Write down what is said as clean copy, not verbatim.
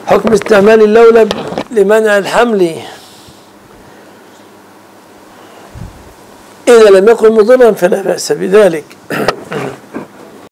حكم استعمال اللولب لمنع الحمل إذا لم يكن مضرا فلا بأس بذلك.